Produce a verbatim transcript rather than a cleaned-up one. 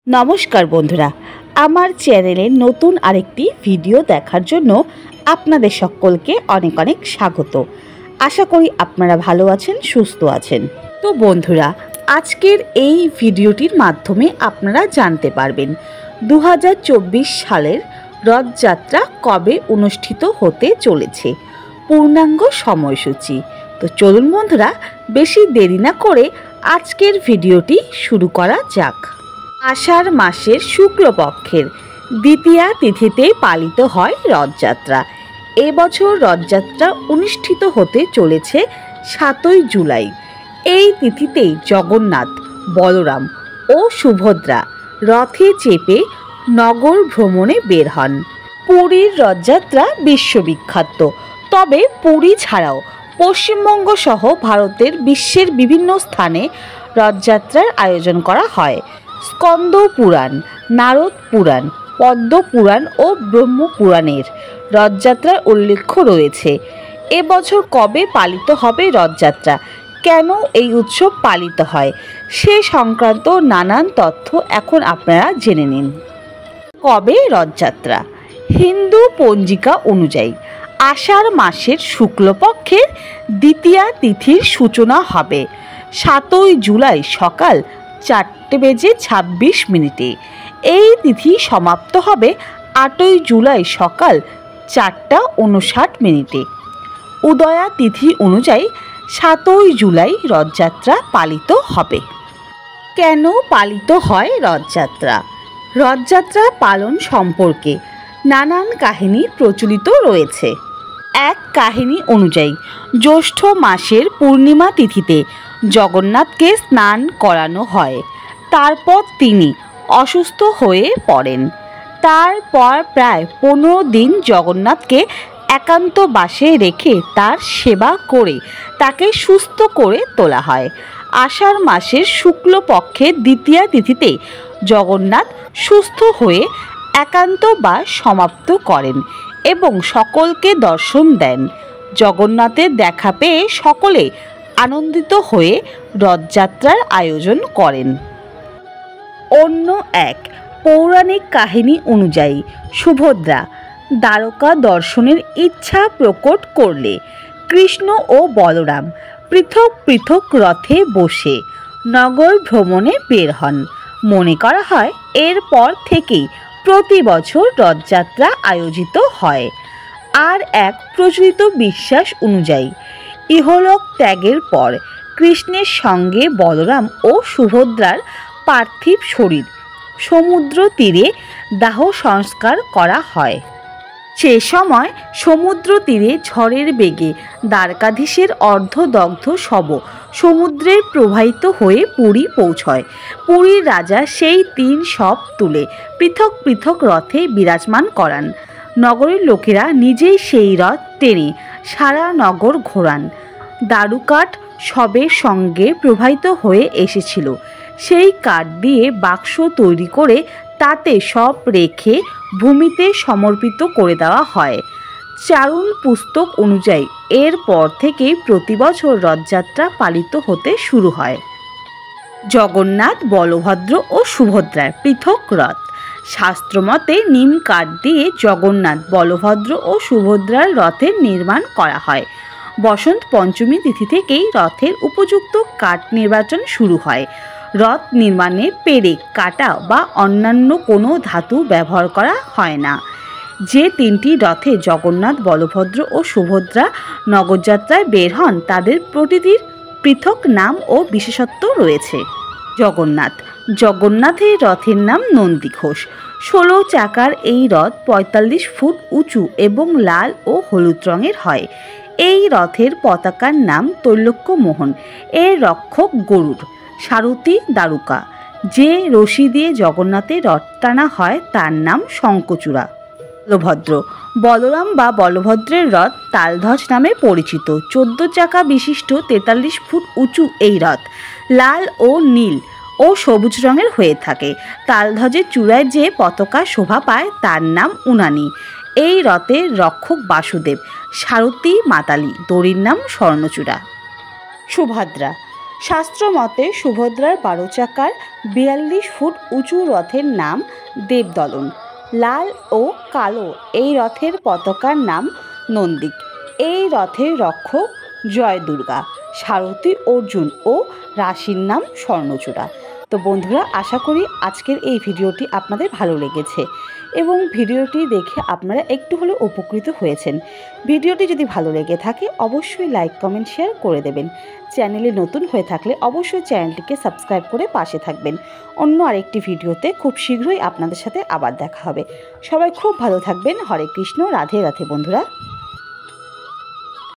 नमस्कार बंधुरा आमार चैनेले नतून आरेकटी भिडियो देखार जोन्नो आपनादेर सकलके अनेक अनेक स्वागत। आशा करी आपनारा भालो आछेन सुस्थ आछेन। तो बंधुरा आजकेर एई भिडियोटिर माध्यमे आपनारा जानते पारबेन दो हज़ार चौबीस सालेर रथयात्रा कबे अनुष्ठित होते चलेछे, पूर्णांग समयसूची। तो चलुन बंधुरा बेशी देरी ना करे आजकेर भिडियोटी शुरू करा जाक। आषाढ़ मासेर शुक्लपक्षेर द्वितीया तिथिते पालित हय रथयात्रा। ए बछर रथयात्रा अनुष्ठित होते चलेछे सातई जुलाई। এই তিথিতেই জগন্নাথ, বলরাম ও সুভদ্রা রথে চেপে নগর ভ্রমণে বের হন। পুরীর রথযাত্রা বিশ্ববিখ্যাত, তবে পুরী ছাড়াও পশ্চিমবঙ্গ সহ ভারতের বিশ্বের বিভিন্ন স্থানে রথযাত্রার আয়োজন করা হয়। স্কন্দ পুরাণ, নারদ পুরাণ, পদ্ম পুরাণ ও ব্রহ্ম পুরাণের রথযাত্রার উল্লেখ রয়েছে। এবছর কবে পালিত হবে রথযাত্রা, কেন এই উৎসব পালিত হয় সে সংক্রান্ত নানান তথ্য এখন আপনারা জেনে নিন। কবে রথযাত্রা? হিন্দু পঞ্জিকা অনুযায়ী আষাঢ় মাসের শুক্লপক্ষের দ্বিতীয়া তিথির সূচনা হবে সাতই জুলাই সকাল চারটে বেজে ছাব্বিশ মিনিটে। এই তিথি সমাপ্ত হবে আটই জুলাই সকাল চারটা উনষাট মিনিটে। উদয়া তিথি অনুযায়ী সাতই জুলাই রথযাত্রা পালিত হবে। কেন পালিত হয় রথযাত্রা? রথযাত্রা পালন সম্পর্কে নানান কাহিনী প্রচলিত রয়েছে। এক কাহিনী অনুযায়ী জ্যৈষ্ঠ মাসের পূর্ণিমা তিথিতে জগন্নাথকে স্নান করানো হয়। তারপর তিনি অসুস্থ হয়ে পড়েন। তারপর প্রায় পনেরো দিন জগন্নাথকে একান্ত বাসে রেখে তার সেবা করে তাকে সুস্থ করে তোলা হয়। আষাঢ় মাসের শুক্লপক্ষের দ্বিতীয়া তিথিতে জগন্নাথ সুস্থ হয়ে একান্ত বাস সমাপ্ত করেন এবং সকলকে দর্শন দেন। জগন্নাথের দেখা পেয়ে সকলে আনন্দিত হয়ে রথযাত্রার আয়োজন করেন। অন্য এক পৌরাণিক কাহিনী অনুযায়ী সুভদ্রা দ্বারকা দর্শনের ইচ্ছা প্রকট করলে কৃষ্ণ ও বলরাম পৃথক পৃথক রথে বসে নগর ভ্রমণে বের হন। মনে করা হয় এরপর থেকেই প্রতি বছর রথযাত্রা আয়োজিত হয়। আর এক প্রচলিত বিশ্বাস অনুযায়ী ইহলোক ত্যাগের পর কৃষ্ণের সঙ্গে বলরাম ও সুভদ্রার পার্থিব শরীর সমুদ্র তীরে দাহ সংস্কার করা হয়। সে সময় সমুদ্র তীরে ঝড়ের বেগে দ্বারকাধীশের অর্ধদগ্ধ শব সমুদ্রের প্রবাহিত হয়ে পুরী পৌঁছয়। পুরীর রাজা সেই তিন শব তুলে পৃথক পৃথক রথে বিরাজমান করান। নগরের লোকেরা নিজেই সেই রথ টেনে সারা নগর ঘোরান। দারুকাঠ শবের সঙ্গে প্রবাহিত হয়ে এসেছিল, সেই কাঠ দিয়ে বাক্স তৈরি করে তাতে সব রেখে ভূমিতে সমর্পিত করে দেওয়া হয়। চারণ পুস্তক অনুযায়ী এরপর থেকেই প্রতি বছর রথযাত্রা পালিত হতে শুরু হয়। জগন্নাথ, বলভদ্র ও সুভদ্রার পৃথক রথ। শাস্ত্রমতে নিম কাঠ দিয়ে জগন্নাথ, বলভদ্র ও সুভদ্রার রথের নির্মাণ করা হয়। বসন্ত পঞ্চমী তিথি থেকেই রথের উপযুক্ত কাঠ নির্বাচন শুরু হয়। রথ নির্মাণে পেরেক, কাটা বা অন্যান্য কোনো ধাতু ব্যবহার করা হয় না। যে তিনটি রথে জগন্নাথ, বলভদ্র ও সুভদ্রা নগরযাত্রায় বের হন তাদের প্রতিটির পৃথক নাম ও বিশেষত্ব রয়েছে। জগন্নাথ জগন্নাথের রথের নাম নন্দীঘোষ। ষোলো চাকার এই রথ পঁয়তাল্লিশ ফুট উঁচু এবং লাল ও হলুদ রঙের হয়। এই রথের পতাকার নাম তৈলক্যমোহন। এর রক্ষক গরুড়, সারথি দারুকা। যে রশি দিয়ে জগন্নাথের রথ টানা হয় তার নাম শঙ্খচূড়া। বলভদ্র বলরাম বা বলভদ্রের রথ তালধ্বজ নামে পরিচিত। চোদ্দ চাকা বিশিষ্ট তেতাল্লিশ ফুট উঁচু এই রথ লাল ও নীল ও সবুজ রঙের হয়ে থাকে। তালধ্বজের চূড়ায় যে পতাকা শোভা পায় তার নাম উনানি। এই রথের রক্ষক বাসুদেব, সারথি মাতালি, দড়ির নাম স্বর্ণচূড়া। সুভদ্রা শাস্ত্র মতে সুভদ্রার বারো চাকার বিয়াল্লিশ ফুট উঁচু রথের নাম দেবদলন। লাল ও কালো এই রথের পতাকার নাম নন্দিক। এই রথের রক্ষক জয় দুর্গা, সারথি অর্জুন ও রাশির নাম স্বর্ণচূড়া। তো বন্ধুরা, আশা করি আজকের এই ভিডিওটি আপনাদের ভালো লেগেছে এবং ভিডিওটি দেখে আপনারা একটু হলেও উপকৃত হয়েছেন। ভিডিওটি যদি ভালো লেগে থাকে অবশ্যই লাইক কমেন্ট শেয়ার করে দেবেন। চ্যানেলে নতুন হয়ে থাকলে অবশ্যই চ্যানেলটিকে সাবস্ক্রাইব করে পাশে থাকবেন। অন্য আরেকটি ভিডিওতে খুব শীঘ্রই আপনাদের সাথে আবার দেখা হবে। সবাই খুব ভালো থাকবেন। হরে কৃষ্ণ, রাধে রাধে বন্ধুরা।